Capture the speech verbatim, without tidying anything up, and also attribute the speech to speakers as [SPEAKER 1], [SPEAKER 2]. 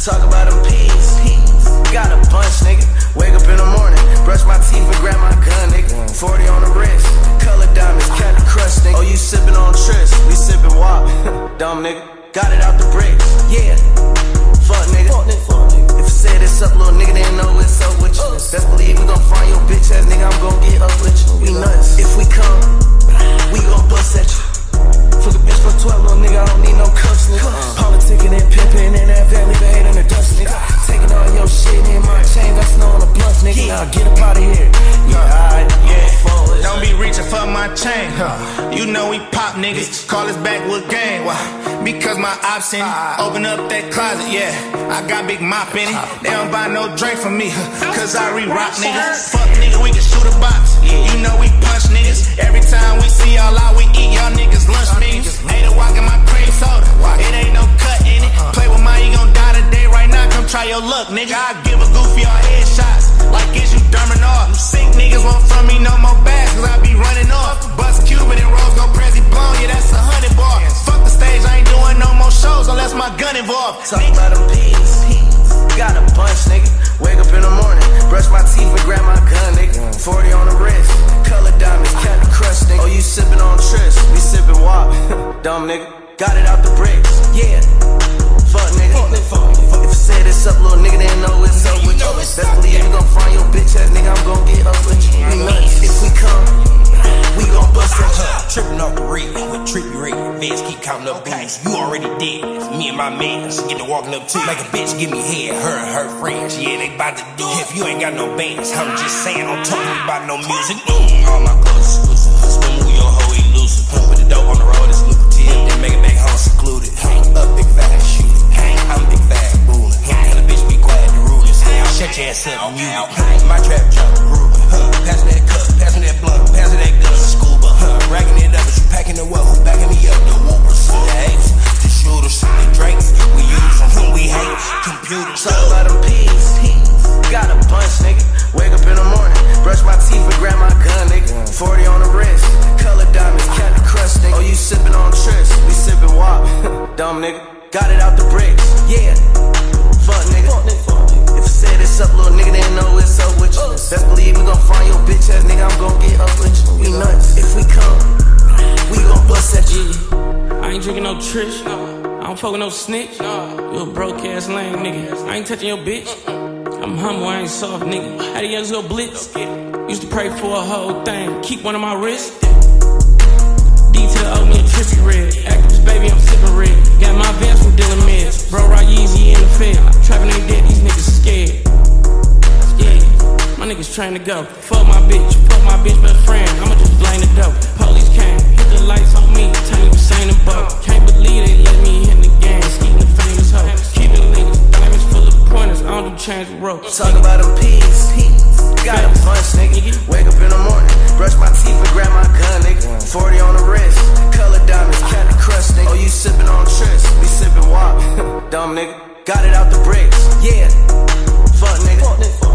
[SPEAKER 1] Talk about them peas. Got a bunch, nigga. Wake up in the morning, brush my teeth and grab my gun, nigga. forty on the wrist, color diamonds, Candy Crush, nigga. Oh, you sippin' on Tris, we sippin' W A P. Dumb nigga, got it out the bricks. Yeah, fuck nigga. If I say this up, little nigga, they know what's up with you. Best believe we gon' find your bitch ass nigga, I'm gon' get up with you. We nuts. If we come, we gon' bust at you. Fuck a bitch for twelve, little nigga, I don't need no cuffs, nigga. Politicking and pimping in that van, leave a hate in the dust, nigga. Taking all your shit in my chain, that's snow on the bluff, nigga. Now get up out of here. Yeah, alright, yeah.
[SPEAKER 2] Don't be reaching for my chain. You know we pop niggas, call us back with gang. Why? Because my ops in it. Open up that closet, yeah. I got big mop in it. They don't buy no drink from me, cause I re-rock niggas. Fuck nigga, we can shoot a box. You know we punch niggas. Every time we see y'all out, we eat y'all niggas lunch meals. Ain't a walk in my cream soda. It ain't no cut in it. Play with mine, you gon' die today. Right now, come try your luck, nigga. I give a goofy all headshots. Like is you Dermin off. Sick niggas want from me no more bags, cause I be running off. Bust Cuban and Rose go Prezi blown, yeah, that's a hundred bar. Fuck the stage, I ain't doing no more shows unless my gun involved.
[SPEAKER 1] Talk about them peas. Got a bunch, nigga. Wake up in the morning, brush my teeth and grab my gun, nigga. forty on the wrist, color diamonds, Candy Crush, nigga. Oh, you sippin' on Tris, we sippin' W A P. Dumb nigga, got it out the bricks. Yeah, fuck nigga. If I say this up, little nigga, they know what's up with you. Best believe you gon' find your bitch ass nigga, I'm gon' get up with you. We nuts. If we come, we gon' bust at you.
[SPEAKER 3] Trippin' off the rig with trippy rig. Feds keep counting up booties. You already did. Me and my mans get to walking up to you. Like a bitch give me head, her and her friends. Yeah, they bout to do it. If you ain't got no bands, I'm just saying, don't talk to me about no music. Mm, all my clothes exclusive. Spin move your hoe elusive. Put the dope on the road, it's lucrative. Then make it back home secluded. Up big fat shoot it. I'm big fat bullin'. Tell a bitch be quiet to rule this. Shut your ass up, mute it. My trap jump groovin'. Pass me that cup, pass me that blunt, pass me that gun. Scuba, racking it up, but you packing it well. Who backing me up? The whoopers, the apes, the shooters, the drakes. We use them when we hate computers.
[SPEAKER 1] Talk about them peas. Got a bunch, nigga. Wake up in the morning, brush my teeth and grab my gun, nigga. forty on the wrist, color diamonds, Candy Crush, nigga. Oh, you sippin' on Tris, we sippin' W A P. Dumb nigga, got it out the bricks. Yeah, fuck nigga. If I say this up, little nigga, they know what's up with you. Best believe we gon' find your bitch ass nigga, I'm gon' get up with you. We nuts. If we come, we gon' bust at you.
[SPEAKER 4] I ain't drinking no Trish, I don't fuck with no snitch. You a broke ass lame nigga. I ain't touching your bitch. I'm humble, I ain't soft nigga. How the others go blitz? Used to pray for a whole thing, keep one on my wrist. D to the O, me a trippy red. Activist baby, I'm sippin' red. Got my vans from Dylan Meds. Bro, right Yeezy in the field. Trappin' ain't dead, these niggas scared. Yeah, my niggas train to go. Fuck my bitch, fuck my bitch best friend. I'ma just blame the dope. Police came, hit the lights on me, tell me what's ain't a boat. Can't believe they let me hit the game, skeetin' the famous hoe. Keep it legal, diamonds full of pointers, I don't do change the rope.
[SPEAKER 1] Talk about them peas. Got a bunch, nigga. Wake up in the morning, brush my teeth and grab my gun, nigga. forty on the wrist, color diamonds, Candy Crush, nigga. Oh, you sippin' on Tris, we sippin' W A P. Dumb nigga, got it out the bricks. Yeah, fuck nigga.